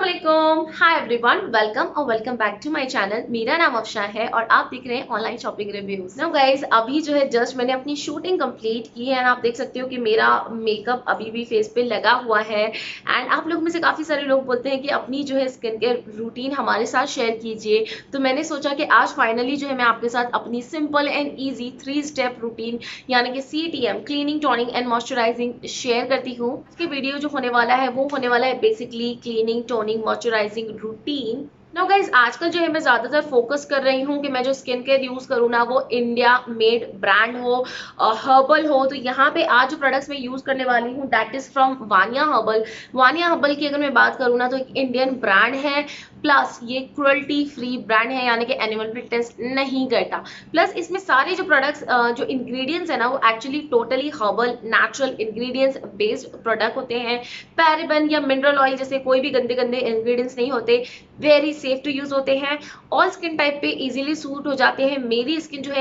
अस्सलामुअलैकुम, hi everyone, welcome back to my channel. मेरा नाम अफशा है और आप देख रहे हैं online shopping reviews. Now guys, अभी जो है जस्ट मैंने अपनी शूटिंग कंप्लीट की है एंड आप देख सकते हो कि मेरा मेकअप अभी भी फेस पे लगा हुआ है। एंड आप लोग में से काफ़ी सारे लोग बोलते हैं कि अपनी जो है स्किन केयर रूटीन हमारे साथ शेयर कीजिए, तो मैंने सोचा कि आज फाइनली जो है मैं आपके साथ अपनी simple and easy 3 step routine यानी कि CTM cleaning, toning and moisturising share करती हूँ। आज के वीडियो जो होने वाला है वो होने वाला है basically cleaning, toning, moisturising routine. Now guys, आजकल जो है मैं ज्यादातर फोकस कर रही हूँ कि मैं जो स्किन केयर यूज करूँ ना वो इंडिया मेड ब्रांड हो, हर्बल हो। तो यहाँ पे आज जो प्रोडक्ट्स मैं यूज करने वाली हूँ that is from Vania herbal. Vania herbal की अगर मैं बात करूँ ना तो एक इंडियन ब्रांड है, प्लस ये क्रुएल्टी फ्री ब्रांड है यानी कि एनिमल पे टेस्ट नहीं करता। प्लस इसमें सारे जो प्रोडक्ट्स जो इंग्रेडिएंट्स है ना वो actually totally herbal natural ingredients based product होते हैं। पैराबेन या मिनरल ऑयल जैसे कोई भी गंदे गंदे इंग्रेडिएंट्स नहीं होते, वेरी सेफ टू यूज होते हैं, ऑल स्किन टाइप पे इजीली सूट हो जाते हैं। मेरी स्किन जो है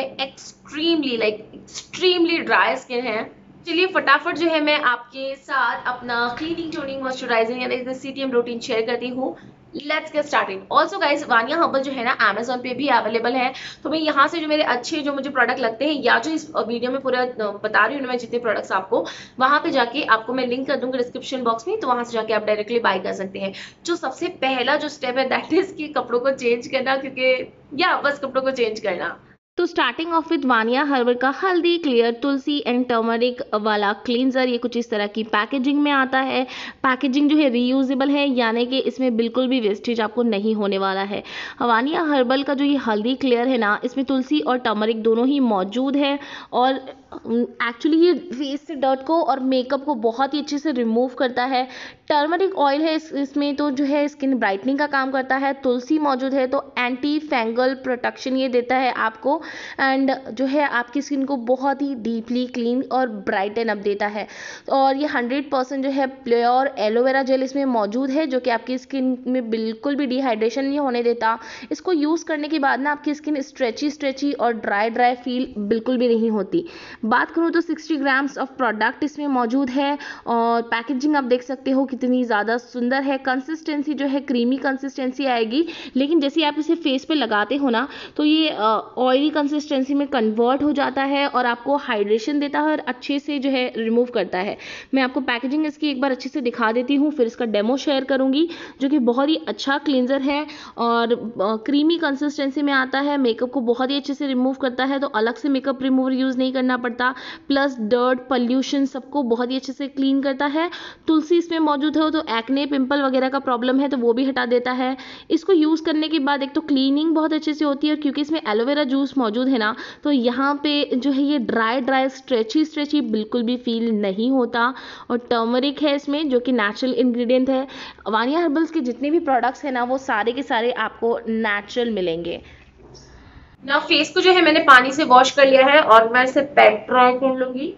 एक्सट्रीमली ड्राई स्किन है। चलिए फटाफट जो है मैं आपके साथ अपना क्लीनिंग, टोनिंग, मॉइस्चराइजिंग यानी CTM रूटीन शेयर करती हूँ। Let's get started. Also guys, Vania herbal जो है ना अमेजोन पे भी अवेलेबल है। तो मैं यहाँ से जो मेरे अच्छे जो मुझे प्रोडक्ट लगते हैं या जो इस वीडियो में पूरा बता रही हूँ मैं जितने प्रोडक्ट्स आपको, वहां पे जाके आपको मैं लिंक कर दूंगी डिस्क्रिप्शन बॉक्स में, तो वहां से जाके आप डायरेक्टली बाय कर सकते हैं। जो सबसे पहला जो स्टेप है दैट इज कि कपड़ों को चेंज करना, क्योंकि या बस कपड़ों को चेंज करना। तो starting off with Vania herbal का haldi clear tulsi and turmeric वाला क्लींजर। ये कुछ इस तरह की पैकेजिंग में आता है। पैकेजिंग जो है रीयूजेबल है यानी कि इसमें बिल्कुल भी वेस्टेज आपको नहीं होने वाला है। वानिया हर्बल का जो ये हल्दी क्लियर है ना, इसमें तुलसी और टर्मरिक दोनों ही मौजूद है और एक्चुअली ये फेस से डर्ट को और मेकअप को बहुत ही अच्छे से रिमूव करता है। टर्मरिक ऑयल है इसमें तो जो है स्किन ब्राइटनिंग का काम करता है। तुलसी मौजूद है तो एंटी फंगल प्रोटेक्शन ये देता है आपको एंड जो है आपकी स्किन को बहुत ही डीपली क्लीन और ब्राइटन अप देता है। और ये 100% जो है प्योर एलोवेरा जेल इसमें मौजूद है जो कि आपकी स्किन में बिल्कुल भी डिहाइड्रेशन नहीं होने देता। इसको यूज़ करने के बाद ना आपकी स्किन स्ट्रेची और ड्राई फील बिल्कुल भी नहीं होती। बात करूँ तो 60 ग्राम्स ऑफ प्रोडक्ट इसमें मौजूद है और पैकेजिंग आप देख सकते हो कितनी ज़्यादा सुंदर है। कंसिस्टेंसी जो है क्रीमी कंसिस्टेंसी आएगी, लेकिन जैसे आप इसे फेस पे लगाते हो ना तो ये ऑयली कंसिस्टेंसी में कन्वर्ट हो जाता है और आपको हाइड्रेशन देता है और अच्छे से जो है रिमूव करता है। मैं आपको पैकेजिंग इसकी एक बार अच्छे से दिखा देती हूँ, फिर इसका डेमो शेयर करूँगी। जो कि बहुत ही अच्छा क्लींजर है और क्रीमी कंसिस्टेंसी में आता है, मेकअप को बहुत ही अच्छे से रिमूव करता है, तो अलग से मेकअप रिमूवर यूज़ नहीं करना पड़ता। प्लस डर्ट, पॉल्यूशन सबको बहुत ही अच्छे से क्लीन करता है। तुलसी इसमें मौजूद हो तो एक्ने, पिंपल वगैरह का प्रॉब्लम है तो वो भी हटा देता है। इसको यूज़ करने के बाद एक तो क्लीनिंग बहुत अच्छे से होती है और क्योंकि इसमें एलोवेरा जूस मौजूद है ना तो यहाँ पे जो है ये ड्राई स्ट्रेची बिल्कुल भी फील नहीं होता। और टर्मरिक है इसमें जो कि नेचुरल इंग्रेडिएंट है। वानिया हर्बल्स के जितने भी प्रोडक्ट्स हैं ना वो सारे के सारे आपको नेचुरल मिलेंगे। ना फेस को जो है मैंने पानी से वॉश कर लिया है और मैं इसे पैक ड्राई कर लूंगी।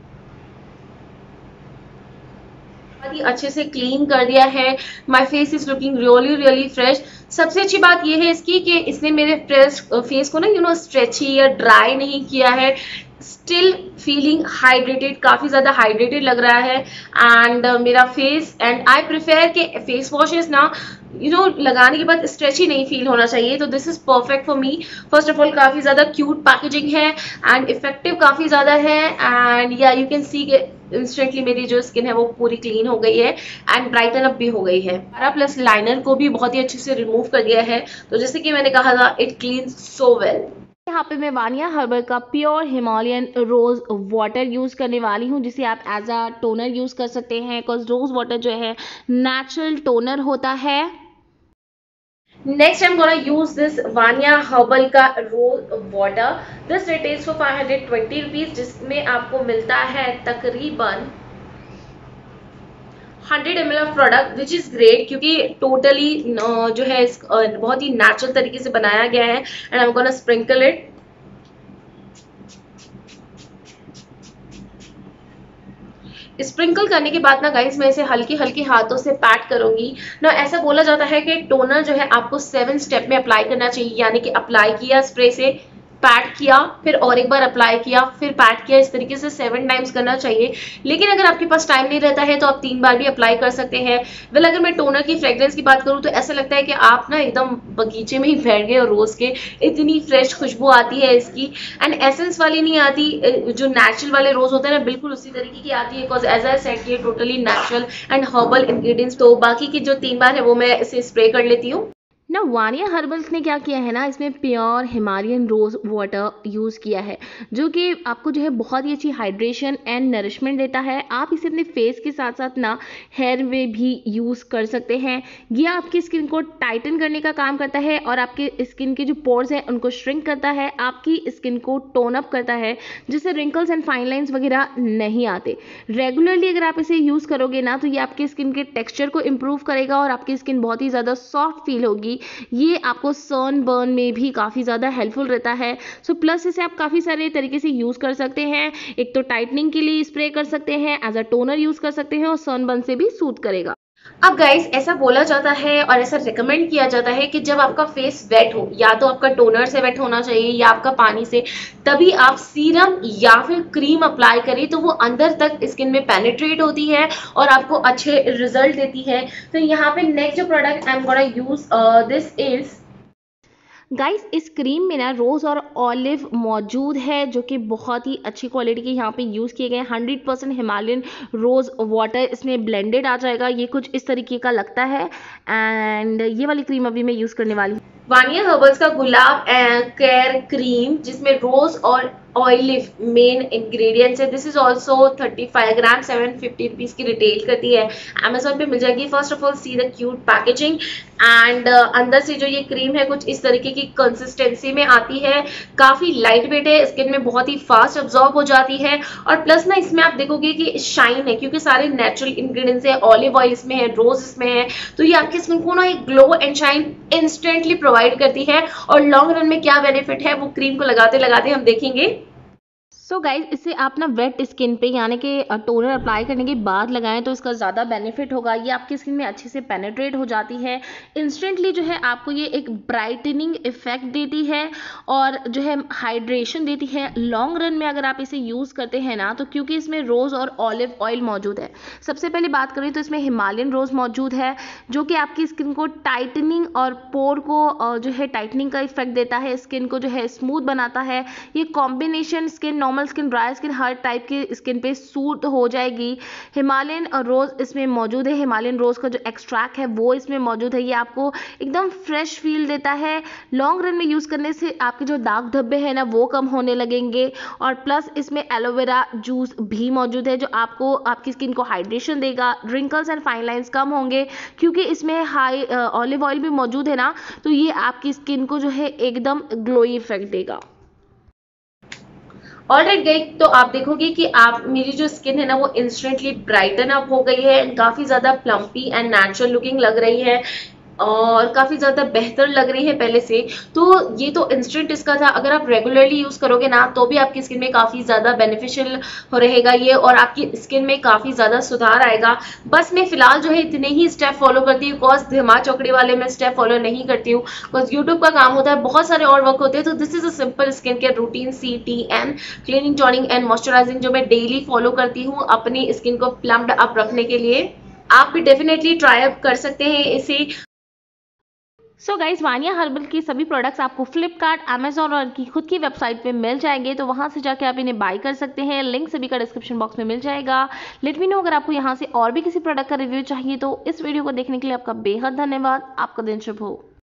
बहुत ही अच्छे से क्लीन कर दिया है। My face is looking really fresh. सबसे अच्छी बात यह है इसकी कि इसने मेरे फेस को ना स्ट्रेची या ड्राई नहीं किया है, स्टिल फीलिंग हाइड्रेटेड, काफ़ी ज़्यादा हाइड्रेटेड लग रहा है। एंड मेरा फेस एंड आई प्रिफेयर के फेस वॉशेस ना लगाने के बाद स्ट्रेची नहीं फील होना चाहिए, तो this is perfect for me. First of all काफ़ी ज़्यादा क्यूट पैकेजिंग है एंड इफेक्टिव काफ़ी ज़्यादा है एंड या यू कैन सी के इंस्टेंटली मेरी जो स्किन है वो पूरी क्लीन हो गई है एंड ब्राइटन अप भी हो गई है। प्लस लाइनर को भी बहुत ही अच्छे से रिमूव कर दिया है, तो जैसे कि मैंने कहा था इट क्लीन्स सो वेल। यहाँ पे मैं वानिया हर्बल का pure Himalayan rose water use करने वाली हूँ जिसे आप एज अ टोनर यूज कर सकते हैं, बिकॉज रोज वाटर जो है नेचुरल टोनर होता है। Next I am gonna use this Vania herbal का rose water. This retails for 520 rupees, जिसमें आपको मिलता है तकरीबन 100 ml of product, which is great क्योंकि टोटली जो है बहुत ही नेचुरल तरीके से बनाया गया है। And I am gonna sprinkle it. Sprinkle करने के बाद ना गाइस मैं इसे हल्के हाथों से पैट करूंगी ना। ऐसा बोला जाता है कि टोनर जो है आपको 7 स्टेप में अप्लाई करना चाहिए, यानी कि अप्लाई किया स्प्रे से, पैट किया, फिर और एक बार अप्लाई किया, फिर पैट किया, इस तरीके से 7 टाइम्स करना चाहिए। लेकिन अगर आपके पास टाइम नहीं रहता है तो आप 3 बार भी अप्लाई कर सकते हैं। वेल, अगर मैं टोनर की फ्रेग्रेंस की बात करूँ तो ऐसा लगता है कि आप ना एकदम बगीचे में ही बैठ गए, और रोज के इतनी फ्रेश खुशबू आती है इसकी। एंड एसेंस वाली नहीं आती, जो नेचुरल वाले रोज होते हैं ना, बिल्कुल उसी तरीके की आती है, बिकॉज एज आई सेड ये totally natural and herbal ingredients. तो बाकी की जो 3 बार है वो मैं इसे स्प्रे कर लेती हूँ ना। वानिया हर्बल्स ने क्या किया है ना, इसमें pure Himalayan rose water use किया है, जो कि आपको जो है बहुत ही अच्छी हाइड्रेशन एंड नरिशमेंट देता है। आप इसे अपने फेस के साथ साथ ना हेयर में भी यूज़ कर सकते हैं। ये आपकी स्किन को टाइटन करने का काम करता है और आपके स्किन के जो पोर्स हैं उनको श्रिंक करता है, आपकी स्किन को टोन अप करता है, जिससे रिंकल्स एंड फाइन लाइन्स वगैरह नहीं आते। रेगुलरली अगर आप इसे यूज़ करोगे ना तो ये आपके स्किन के टेक्सचर को इम्प्रूव करेगा और आपकी स्किन बहुत ही ज़्यादा सॉफ्ट फील होगी। ये आपको सन बर्न में भी काफ़ी ज़्यादा हेल्पफुल रहता है। सो प्लस इसे आप काफ़ी सारे तरीके से यूज़ कर सकते हैं। एक तो टाइटनिंग के लिए स्प्रे कर सकते हैं, एज अ टोनर यूज़ कर सकते हैं, और सन बर्न से भी सूट करेगा। अब गाइस, ऐसा बोला जाता है और ऐसा रिकमेंड किया जाता है कि जब आपका फेस वेट हो, या तो आपका टोनर से वेट होना चाहिए या आपका पानी से, तभी आप सीरम या फिर क्रीम अप्लाई करें, तो वो अंदर तक स्किन में पेनिट्रेट होती है और आपको अच्छे रिजल्ट देती है। तो यहाँ पे नेक्स्ट जो product I am gonna use this is guys, इस क्रीम में ना रोज़ और ऑलिव मौजूद है, जो कि बहुत ही अच्छी क्वालिटी के यहाँ पे यूज़ किए गए हैं। 100% हिमालयन रोज़ वाटर इसमें ब्लेंडेड आ जाएगा। ये कुछ इस तरीके का लगता है। एंड ये वाली क्रीम अभी मैं यूज़ करने वाली हूँ, वानिया हर्बल्स का गुलाब केयर क्रीम, जिसमें रोज़ और ऑलिव मेन इंग्रेडिएंट्स है। This is also 35 gram, 750 rupees की रिटेल करती है, अमेजोन पे मिल जाएगी। First of all see the cute packaging. And अंदर से जो ये क्रीम है कुछ इस तरीके की कंसिस्टेंसी में आती है, काफ़ी लाइट वेट है, स्किन में बहुत ही फास्ट अब्जॉर्ब हो जाती है। और प्लस ना इसमें आप देखोगे कि शाइन है, क्योंकि सारे नेचुरल इंग्रेडिएंट्स है, ऑलिव ऑयल इसमें है, रोज इसमें है, तो ये आपकी स्किन को ना एक glow and shine instantly provide करती है। और लॉन्ग रन में क्या बेनिफिट है वो क्रीम को लगाते लगाते हम देखेंगे। सो गाइज, इसे आप ना वेट स्किन पे यानी कि टोनर अप्लाई करने के बाद लगाएं तो इसका ज़्यादा बेनिफिट होगा। ये आपकी स्किन में अच्छे से पेनिट्रेट हो जाती है, इंस्टेंटली जो है आपको ये एक ब्राइटनिंग इफेक्ट देती है और जो है हाइड्रेशन देती है। लॉन्ग रन में अगर आप इसे यूज़ करते हैं ना, तो क्योंकि इसमें रोज़ और ऑलिव ऑयल मौजूद है, सबसे पहले बात करें तो इसमें हिमालयन रोज़ मौजूद है, जो कि आपकी स्किन को टाइटनिंग और पोर को जो है टाइटनिंग का इफेक्ट देता है, स्किन को जो है स्मूथ बनाता है। ये combination skin, normal skin, dry skin, हर टाइप की स्किन पे सूट हो जाएगी। हिमालयन रोज़ इसमें मौजूद है, हिमालयन रोज़ का जो एक्सट्रैक्ट है वो इसमें मौजूद है। ये आपको एकदम फ्रेश फील देता है। लॉन्ग रन में यूज़ करने से आपके जो दाग धब्बे हैं ना वो कम होने लगेंगे। और प्लस इसमें एलोवेरा जूस भी मौजूद है, जो आपको आपकी स्किन को हाइड्रेशन देगा, रिंकल्स एंड फाइन लाइंस कम होंगे, क्योंकि इसमें हाई ऑलिव ऑयल भी मौजूद है ना, तो ये आपकी स्किन को जो है एकदम ग्लोई इफेक्ट देगा। ऑलराइट गई, तो आप देखोगे कि आप मेरी जो स्किन है ना वो इंस्टेंटली ब्राइटन अप हो गई है, काफ़ी ज़्यादा प्लम्पी एंड नेचुरल लुकिंग लग रही है और काफ़ी ज़्यादा बेहतर लग रही है पहले से। तो ये तो इंस्टेंट इसका था। अगर आप रेगुलरली यूज़ करोगे ना तो भी आपकी स्किन में काफ़ी ज़्यादा बेनिफिशियल हो रहेगा ये, और आपकी स्किन में काफ़ी ज़्यादा सुधार आएगा। बस मैं फिलहाल जो है इतने ही स्टेप फॉलो करती हूँ, बिकॉज धमा चौकड़ी वाले मैं स्टेप फॉलो नहीं करती हूँ, बिकॉज यूट्यूब का काम होता है, बहुत सारे और वर्क होते हैं। तो this is a simple skin care routine, CTM, cleaning, toning and moisturising, जो मैं डेली फॉलो करती हूँ अपनी स्किन को प्लम्ड अप रखने के लिए। आप भी डेफिनेटली ट्राई अप कर सकते हैं इसे। सो गाइज, वानिया हर्बल की सभी प्रोडक्ट्स आपको फ्लिपकार्ट, अमेजॉन और की खुद की वेबसाइट पे मिल जाएंगे, तो वहां से जाके आप इन्हें बाय कर सकते हैं। लिंक सभी का डिस्क्रिप्शन बॉक्स में मिल जाएगा। लेट मी नो अगर आपको यहाँ से और भी किसी प्रोडक्ट का रिव्यू चाहिए। तो इस वीडियो को देखने के लिए आपका बेहद धन्यवाद। आपका दिन शुभ हो।